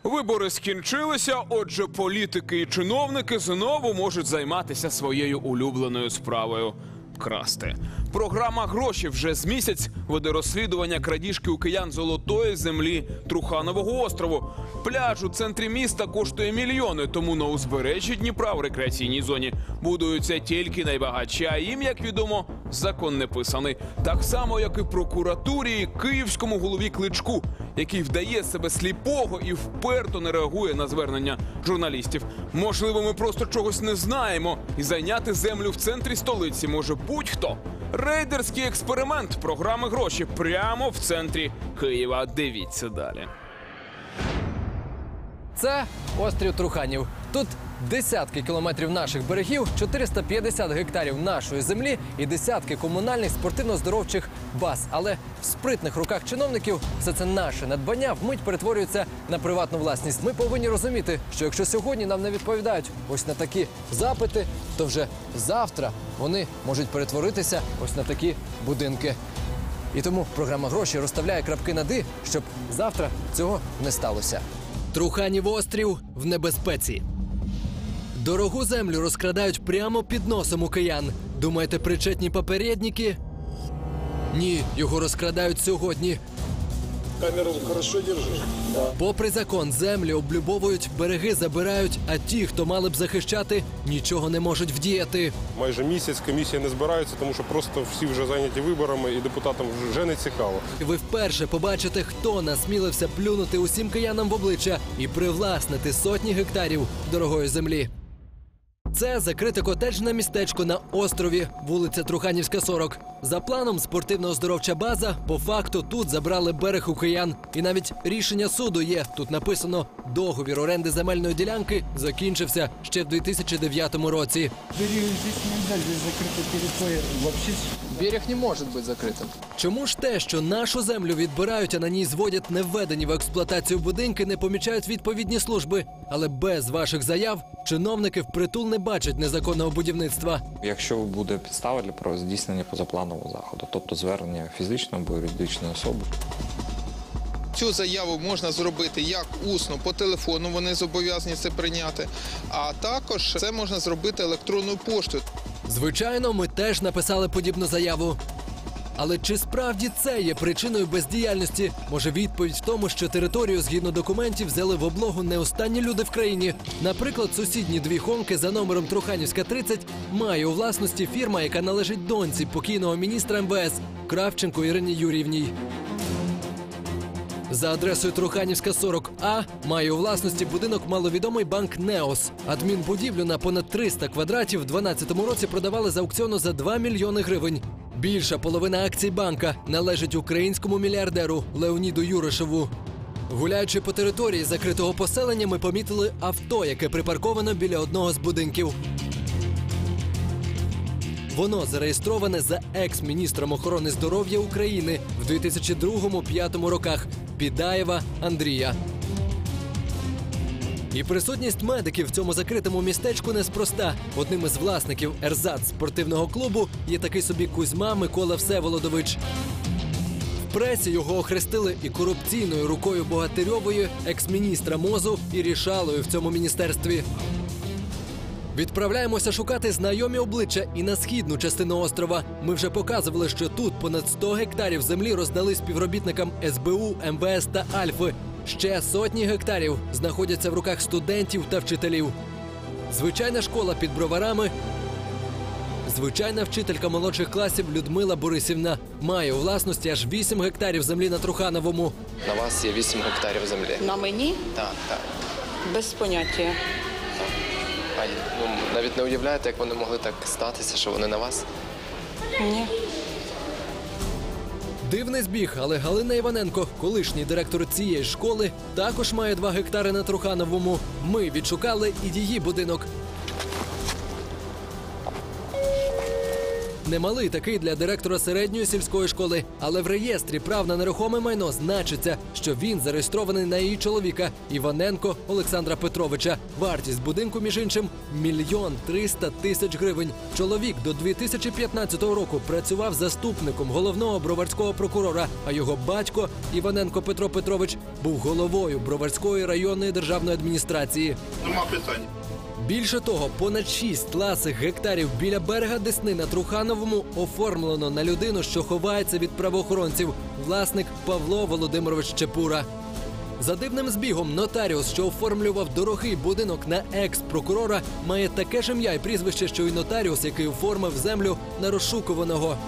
Вибори скінчилися, отже, політики і чиновники знову можуть займатися своєю улюбленою справою – красти. Програма «Гроші» вже з місяць веде розслідування крадіжки у киян золотої землі Труханового острову. Пляж у центрі міста коштує мільйони, тому на узбережжі Дніпра в рекреаційній зоні будуються тільки найбагатші, а їм, як відомо, закон не писаний. Так само, як і прокуратурі, і київському голові Кличку, який вдає себе сліпого і вперто не реагує на звернення журналістів. Можливо, ми просто чогось не знаємо, і зайняти землю в центрі столиці може будь-хто. Рейдерський експеримент програми «Гроші» прямо в центрі Києва. Дивіться далі. Це острів Труханів. Тут десятки кілометрів наших берегів, 450 гектарів нашої землі і десятки комунальних спортивно-здоровчих баз. Але в спритних руках чиновників все це наше надбання вмить перетворюється на приватну власність. Ми повинні розуміти, що якщо сьогодні нам не відповідають ось на такі запити, то вже завтра вони можуть перетворитися ось на такі будинки. І тому програма «Гроші» розставляє крапки над «і», щоб завтра цього не сталося. Труханів острів в небезпеці. Дорогу землю розкрадають прямо під носом у киян. Думаєте, причетні попередники? Ні, його розкрадають сьогодні. Камеру хорошо держиш? Да. Попри закон, землю облюбовують, береги забирають, а ті, хто мали б захищати, нічого не можуть вдіяти. Майже місяць комісія не збирається, тому що просто всі вже зайняті виборами і депутатам вже не цікаво. Ви вперше побачите, хто насмілився плюнути усім киянам в обличчя і привласнити сотні гектарів дорогої землі. Це закрите котеджне містечко на острові, вулиця Труханівська, 40. За планом спортивно-оздоровча база, по факту тут забрали берег у киян. І навіть рішення суду є. Тут написано, договір оренди земельної ділянки закінчився ще в 2009 році. Берег здесь нельзя, здесь закрыта территория. Вообще... Берег не може бути закритим. Чому ж те, що нашу землю відбирають, а на ній зводять невведені в експлуатацію будинки, не помічають відповідні служби? Але без ваших заяв чиновники впритул не бачать незаконного будівництва. Якщо буде підстава для здійснення позапланового заходу, тобто звернення фізичної або юридичної особи. Цю заяву можна зробити як усно, по телефону, вони зобов'язані це прийняти, а також це можна зробити електронною поштою. Звичайно, ми теж написали подібну заяву. Але чи справді це є причиною бездіяльності? Може, відповідь в тому, що територію, згідно документів, взяли в облогу не останні люди в країні. Наприклад, сусідні дві хонки за номером Труханівська, 30 має у власності фірма, яка належить доньці покійного міністра МВС Кравченко Ірині Юріївній. За адресою Труханівська, 40А має у власності будинок маловідомий банк «Неос». Адмінбудівлю на понад 300 квадратів в 2012 році продавали з аукціону за 2 мільйони гривень. Більша половина акцій банка належить українському мільярдеру Леоніду Юришеву. Гуляючи по території закритого поселення, ми помітили авто, яке припарковано біля одного з будинків. Воно зареєстроване за екс-міністром охорони здоров'я України в 2002-2005 роках Підаєва Андрія. І присутність медиків в цьому закритому містечку неспроста. Одним із власників «Ерзац» спортивного клубу є такий собі Кузьма Микола Всеволодович. В пресі його охрестили і корупційною рукою Богатирьової, екс-міністра МОЗу, і рішалою в цьому міністерстві. Відправляємося шукати знайомі обличчя і на східну частину острова. Ми вже показували, що тут понад 100 гектарів землі роздали співробітникам СБУ, МВС та Альфи. Ще сотні гектарів знаходяться в руках студентів та вчителів. Звичайна школа під Броварами, звичайна вчителька молодших класів Людмила Борисівна має у власності аж 8 гектарів землі на Трухановому. На вас є 8 гектарів землі. На мені? Так, так. Без поняття. Навіть не уявляєте, як вони могли так статися, що вони на вас? Ні. Дивний збіг, але Галина Іваненко, колишній директор цієї школи, також має 2 гектари на Трухановому. Ми відшукали і її будинок. Немалий такий для директора середньої сільської школи. Але в реєстрі прав на нерухоме майно значиться, що він зареєстрований на її чоловіка Іваненко Олександра Петровича. Вартість будинку, між іншим, 1 300 000 гривень. Чоловік до 2015 року працював заступником головного броварського прокурора, а його батько Іваненко Петро Петрович був головою Броварської районної державної адміністрації. Нема питань. Більше того, понад 6 ласих гектарів біля берега Десни на Трухановому оформлено на людину, що ховається від правоохоронців. Власник Павло Володимирович Чепура. За дивним збігом, нотаріус, що оформлював дорогий будинок на екс-прокурора, має таке ж ім'я і прізвище, що й нотаріус, який оформив землю на розшукуваного.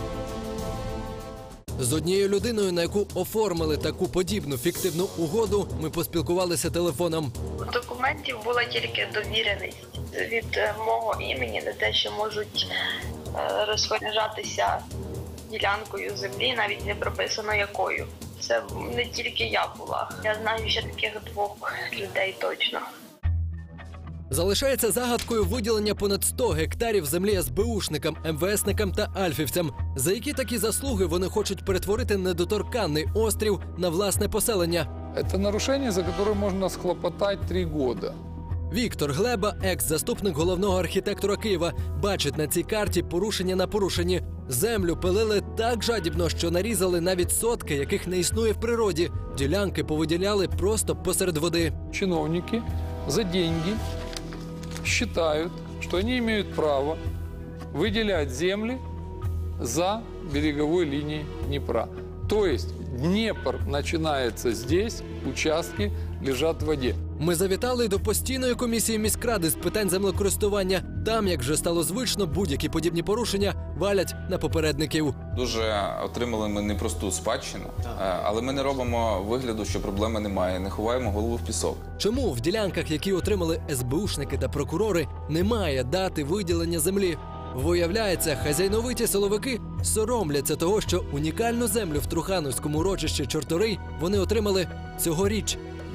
З однією людиною, на яку оформили таку подібну фіктивну угоду, ми поспілкувалися телефоном. У документів була тільки довіреність від мого імені на те, що можуть розпоряджатися ділянкою землі, навіть не прописано якою. Це не тільки я була. Я знаю ще таких 2 людей точно. Залишається загадкою виділення понад 100 гектарів землі СБУшникам, МВСникам та альфівцям. За які такі заслуги вони хочуть перетворити недоторканний острів на власне поселення? Це нарушення, за яке можна схлопотати 3 роки. Віктор Глеба, екс-заступник головного архітектора Києва, бачить на цій карті порушення на порушенні. Землю пилили так жадібно, що нарізали навіть сотки, яких не існує в природі. Ділянки повиділяли просто посеред води. Чиновники за деньги считают, что они имеют право выделять земли за береговой линией Днепра. То есть Днепр начинается здесь, участки лежат в воде. Ми завітали до постійної комісії міськради з питань землекористування. Там, як вже стало звично, будь-які подібні порушення валять на попередників. Дуже отримали ми непросту спадщину, але ми не робимо вигляду, що проблеми немає, не ховаємо голову в пісок. Чому в ділянках, які отримали СБУшники та прокурори, немає дати виділення землі? Виявляється, хазяйновиті силовики соромляться того, що унікальну землю в Трухановському урочищі Чорторий вони отримали цьогоріч.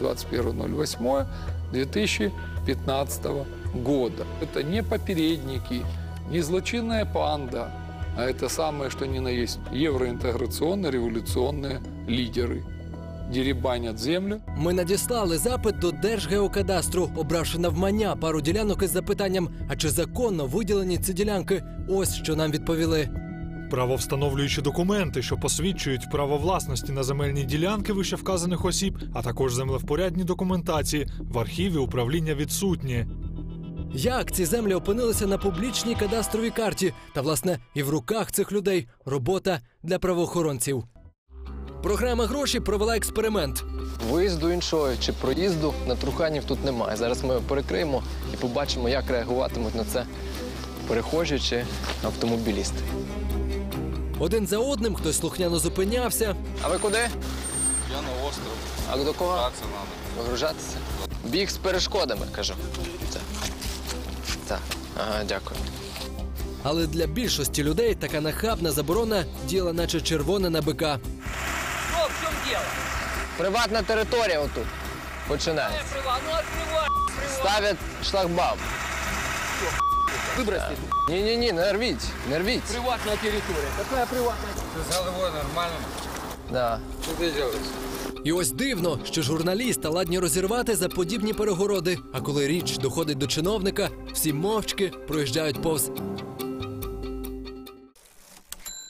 21.08.2015 года. Это не попередники, не злочинная панда, а это самое, что ни на есть, евроинтеграционные революционные лидеры. Дерибанять землю. Ми надіслали запит до Держгеокадастру, обравши навмання пару ділянок із запитанням, а чи законно виділені ці ділянки? Ось що нам відповіли. Правовстановлюючі документи, що посвідчують право власності на земельні ділянки вищевказаних осіб, а також землевпорядні документації в архіві управління відсутні. Як ці землі опинилися на публічній кадастровій карті? Та, власне, і в руках цих людей робота для правоохоронців. Програма «Гроші» провела експеримент. Виїзду іншого чи проїзду на Труханів тут немає. Зараз ми його перекриємо і побачимо, як реагуватимуть на це перехожі чи автомобілісти. Один за одним хтось слухняно зупинявся. А ви куди? Я на остров. А до кого? Гратися треба. Вигружатися? Біг з перешкодами, кажу. Так. Ага, дякую. Але для більшості людей така нахабна заборона діла наче червоне на бика. Що, в чому діло? Приватна територія отут. Починається. Ставлять шлагбаум. Вибросьте. Ні, не рвіть, не рвіть. Приватна територія. Яка приватна? Ти з головою нормально? Да. Що ти робиш? І ось дивно, що журналіста ладні розірвати за подібні перегороди. А коли річ доходить до чиновника, всі мовчки проїжджають повз.